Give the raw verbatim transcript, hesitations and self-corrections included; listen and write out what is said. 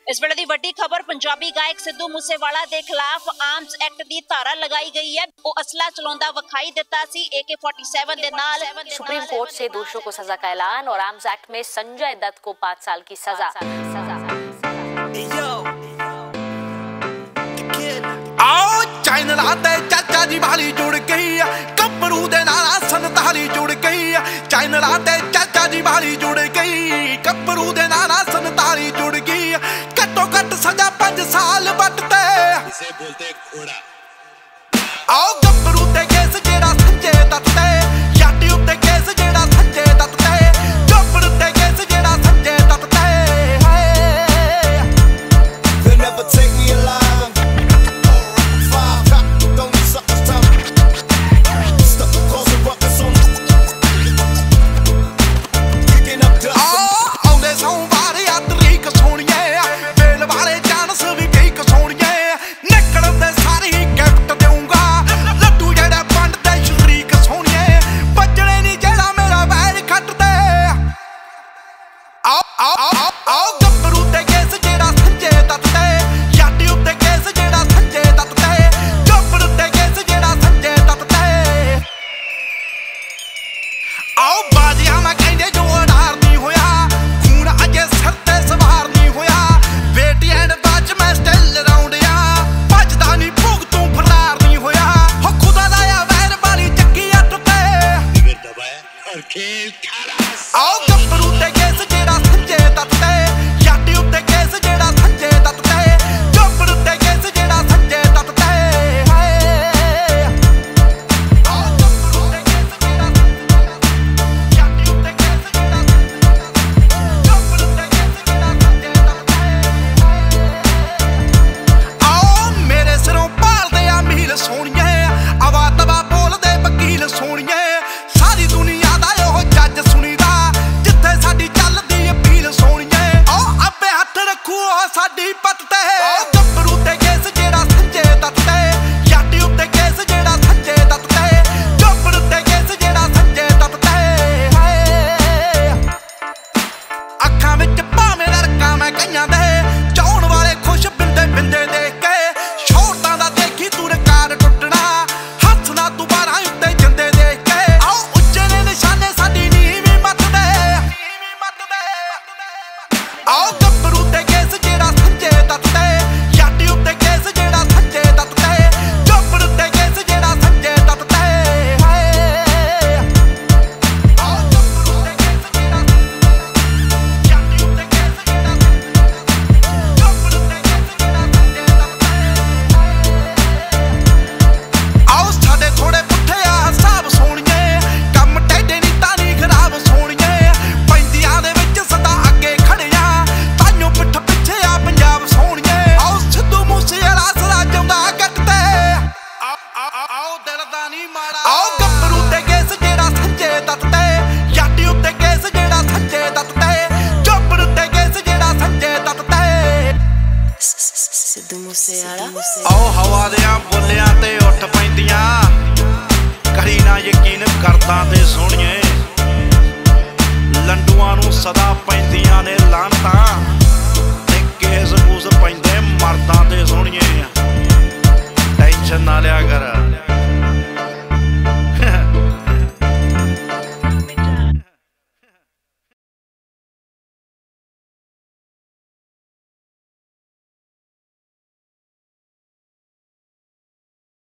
इस वेले दी वड्डी खबर पंजाबी गायक सिद्धू मूसेवाला के खिलाफ आर्म्स एक्ट की धारा लगाई गई है। वो असला चलाउंदा विखाई दिता सी ए के सैंतालीस दे नाल। सुप्रीम कोर्ट से दोषियों को सजा का ऐलान और आर्म्स एक्ट में संजय दत्त को पांच साल की सजा। आओ चैनल आते चाचा जी वाली जुड़ गई, कपरू दे नाला संताली जुड़ गई। चैनल आते चाचा जी वाली जुड़ गई, कपरू दे नाला संताली जुड़ गई। कट्टो कट सजा पांच साल बटते, इसे बोलते घोड़ा। आओ कपरू ते केस जेड़ा संजय दत्त ते, याटी उत्ते केस जेड़ा संजय दत्त ते, चोपड़ ते केस जेड़ा संजय दत्त ते। They'll never take me alive. आओ कपरू ते केस जेड़ा संजय दत्त ते, याटी उत्ते केस जेड़ा संजय दत्त ते, चोपड़ ते केस जेड़ा संजय दत्त ते। आओ कपरू ते केस जेड़ा याटी उत्ते केस जेड़ा चोपड़ ते केस जेड़ा संजय दत्त ते। आओ मेरे सिरों भालदे आ मील सोहणिए, आवा तवा बोलदे वकील सोहणिए। सारी दुनिया दा ओह जज सुनीदा, जिथे साडी चलदी अपील सोहणिए। आओ आपे हथ रखू साडी पत ते, कपरू ते केस जेड़ा संजय दत्त ते, याटी उत्ते केस जेड़ा संजय दत्त ते, चोपड़ ते केस जेड़ा संजय दत्त ते। अखां विच भावें रड़का मैं कईयां दे, चाउण वाले खुश बिंदे बिंदे देख के। शोरतां दा देखी तू रिकार्ड टुटना, हੱਸਣਾ तू बारां उत्ते जिंदे देख के। आओ उच्चे ने निशाने साडी नीवीं मत दे, आओ कपरू ते केस जेड़ा संजय दत्त ते, याटी उत्ते केस जेड़ा संजय दत्त ते, चोपड़ ते केस जेड़ा संजय दत्त ते। आओ कपरू ते केस जेड़ा याटी उत्ते केस जेड़ा चोपड़ ते केस जेड़ा संजय दत्त ते। आओ साडे थोड़े पुट्ठे आ हिसाब सोहणिए, कम टेढ़े नी तानी खराब सोहणिए। पैंदियां दे विच सदा अगे खड़िया, ताइयों पिठ पिछे आ पंजाब सोहणिए। आओ सिद्धू मूसेवाला सदा जांदा गट ते, आओ दिल दा नी माड़ा। आओ कपरू ते केस जेड़ा संजय दत्त ते, याटी उत्ते केस जेड़ा संजय दत्त ते, चोपड़ ते केस जेड़ा संजय दत्त ते। सिद्धू मूसेवाला आओ हवा दियां बोलियां ते उठ पैंदियां, करी ना यकीन करदा ते सोहणिए।